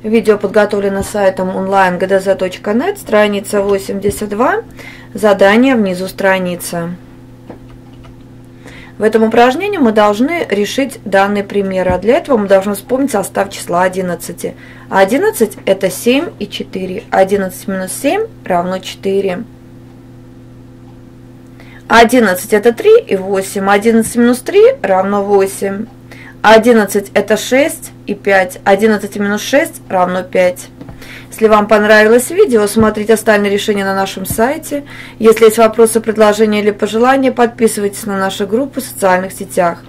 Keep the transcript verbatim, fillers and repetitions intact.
Видео подготовлено сайтом онлайн гэ дэ зэ точка нет, страница восемьдесят два, задание внизу страницы. В этом упражнении мы должны решить данный пример, а для этого мы должны вспомнить состав числа одиннадцать. одиннадцать это семь и четыре. одиннадцать минус семь равно четыре. одиннадцать это три и восемь. одиннадцать минус три равно восемь. одиннадцать это шесть и пять. одиннадцать минус шесть равно пять. Если вам понравилось видео, смотрите остальные решения на нашем сайте. Если есть вопросы, предложения или пожелания, подписывайтесь на наши группы в социальных сетях.